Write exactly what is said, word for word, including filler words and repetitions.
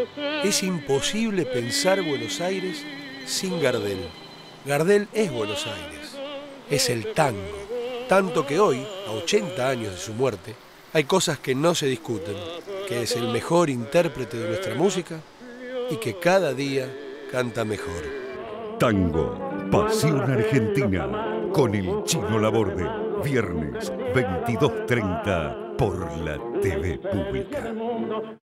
Es imposible pensar Buenos Aires sin Gardel. Gardel es Buenos Aires, es el tango. Tanto que hoy, a ochenta años de su muerte, hay cosas que no se discuten, que es el mejor intérprete de nuestra música y que cada día canta mejor. Tango, Pasión Argentina, con el Chino Laborde, viernes veintidós treinta por la T V Pública.